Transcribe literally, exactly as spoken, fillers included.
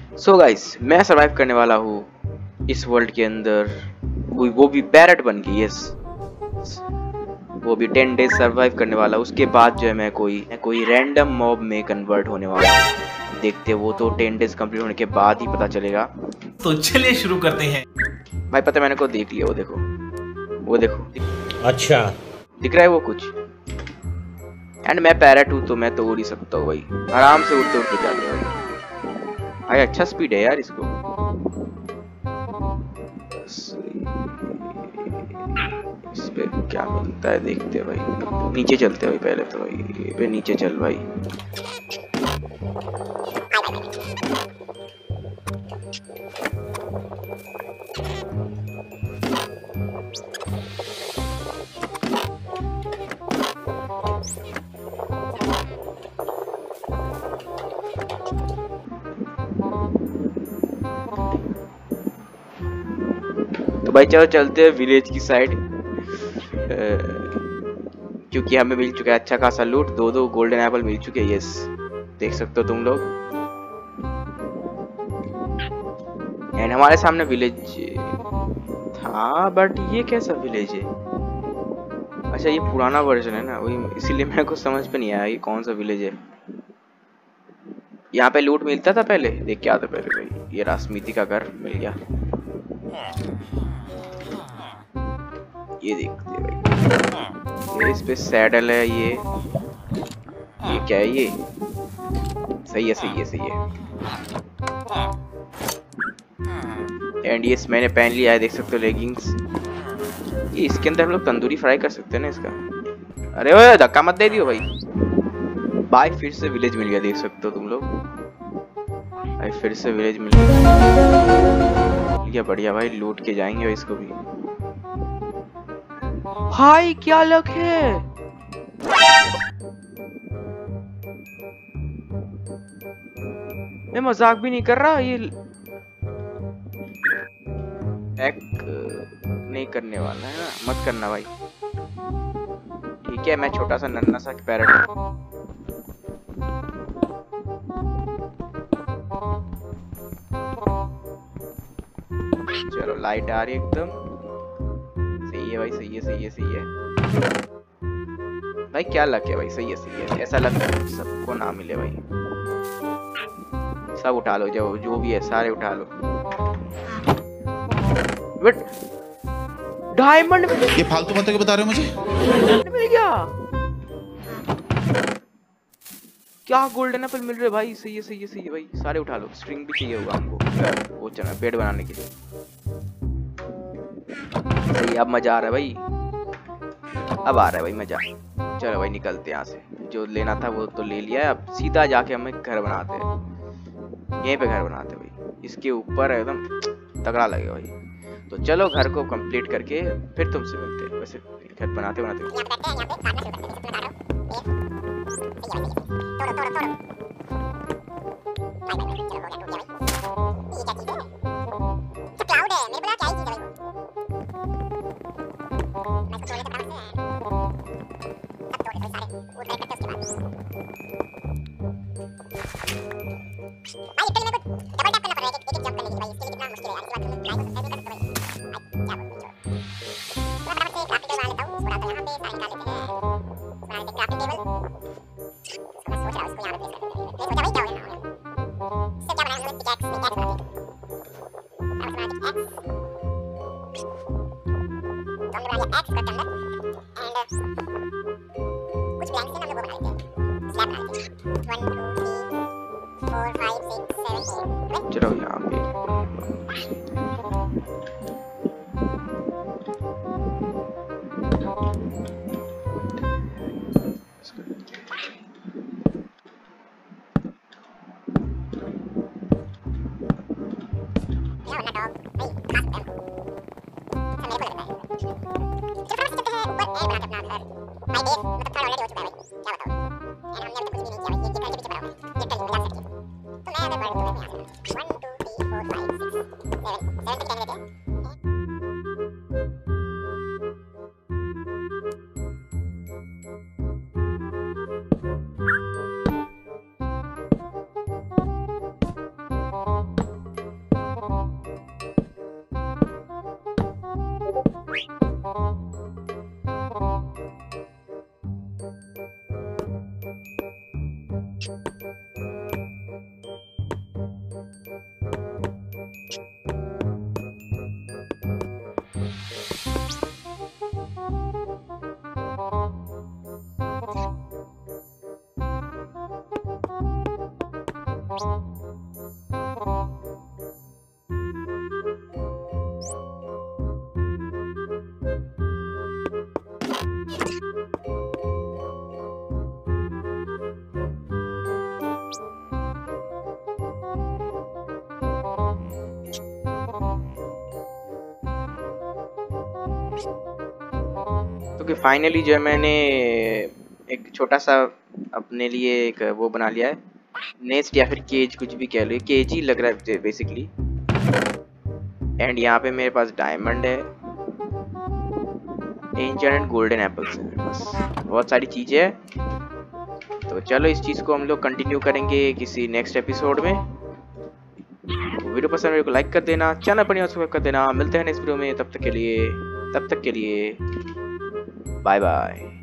So guys, मैं survive करने वाला हूँ इस वर्ल्ड के अंदर, वो, वो भी पैरट बन के। यस, वो भी टेन डेज सरवाइव करने वाला। उसके बाद जो है मैं कोई मैं कोई रैंडम मॉब में कन्वर्ट होने वाला हूँ। देखते वो तो टेन डेज कंप्लीट होने के बाद ही पता चलेगा। तो चलिए शुरू करते हैं। भाई पता है, मैंने को देख लिया। वो देखो, वो देखो। अच्छा, दिख रहा है वो कुछ। एंड मैं पैरट हूँ तो मैं तो उड़ ही सकता हूँ भाई, आराम से उड़ते उड़ते जाते हैं भाई। भाई अच्छा स्पीड है यार इसको। इस पे क्या मिलता है देखते हैं भाई। नीचे चलते हैं भाई पहले तो। भाई ये पे नीचे चल भाई। तो भाई चलो चलते हैं विलेज की साइड, क्योंकि हमें मिल चुका है अच्छा खासा लूट। दो दो गोल्डन एप्पल मिल चुके हैं। यस, देख सकते हो तुम लोग। एंड हमारे सामने विलेज था, बट ये कैसा विलेज है? अच्छा ये पुराना वर्जन है ना, वही इसीलिए मेरे को समझ पे नहीं आया ये कौन सा विलेज है। यहाँ पे लूट मिलता था पहले, देख के आता पहले भाई। ये रासमिति का घर मिल गया। ये देखते भाई, ये इस पे सैडल है। ये ये क्या है? ये सही है, सही है, सही है। एंड ये मैंने पहन लिया है, देख सकते हो, लेगिंग्स। ये इसके अंदर हम लोग तंदूरी फ्राई कर सकते हैं ना इसका। अरे ओए धक्का मत दे दियो भाई। भाई फिर से विलेज मिल गया, देख सकते हो तुम लोग। भाई फिर से विलेज मिल गया, बढ़िया भाई। लूट के जाएंगे इसको भी। भाई क्या लक है। मैं मजाक भी नहीं कर रहा। ये एक नहीं करने वाला है ना, मत करना भाई। ठीक है, मैं छोटा सा नन्ना सा पैरट हूँ। चलो लाइट आ रही है एकदम। सही है भाई, सही है, सही है, सही है भाई। क्या लक है भाई, सही है, सही है। ऐसा लक सबको ना मिले भाई। सब उठा लो, जो जो भी है सारे उठा लो। बट डायमंड ये फालतू बातें क्यों बता रहे हो मुझे? मिल गया। क्या गोल्डन एप्पल मिल रहे हैं भाई। सही है, सही है, सही है भाई। सारे उठा लो। स्ट्रिंग भी चाहिए होगा हमको, वो चना बेड बनाने के लिए। सही, अब मजा आ रहा है भाई। अब आ रहा है भाई मजा। चलो भाई निकलते हैं यहाँ से। जो लेना था वो तो ले लिया है। अब सीधा जाके हमें घर बनाते हैं। यहीं पे घर बनाते हैं भाई। इसके ऊपर एकदम तगड़ा लगेगा भाई। तो चलो घर को कंप्लीट करके फिर तुमसे मिलते हैं। वैसे घर बनाते बनाते चलो यहाँ पे क्योंकि फाइनली जो है मैंने एक छोटा सा अपने लिए एक वो बना लिया है, नेस्ट या फिर केज, कुछ भी कह लो, केज ही लग रहा है बेसिकली। एंड यहाँ पे मेरे पास डायमंड है, एंशिएंट एंड गोल्डन एप्पल्स है, बस बहुत सारी चीजें हैं। तो चलो इस चीज को हम लोग कंटिन्यू करेंगे किसी नेक्स्ट एपिसोड में। वीडियो पसंद है को लाइक कर देना, चैनल पर सब्सक्राइब कर देना। मिलते हैं नेक्स्ट वीडियो में, तब तक के लिए तब तक के लिए बाय बाय।